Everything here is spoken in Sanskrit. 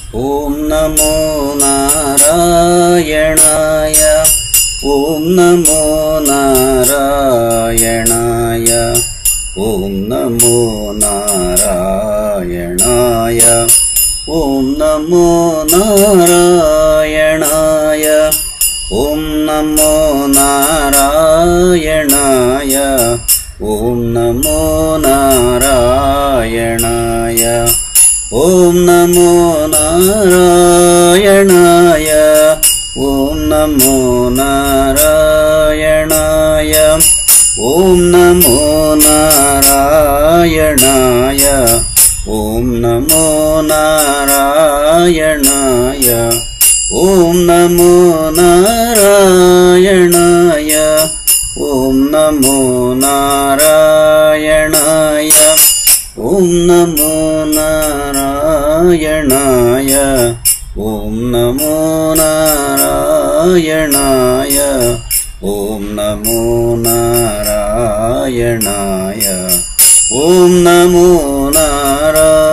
ॐ नमो नारायणाय। ॐ नमो नारायणाय। ॐ नमो नारायणाय। ॐ नमो नारायणाय। ॐ नमो नारायणाय। ॐ नमो नारायणाय। ॐ नमो नारायणाय। ॐ नमो नारायणाय। ॐ नमो नारायणाय। ॐ नमो नारायणाय। ॐ नमो नारायणाय। ॐ नमो नारायणाय। ॐ नमो नारायणाय। ॐ नमो नारायणाय। ॐ नमो नारायणाय। ॐ नमो नारायणाय।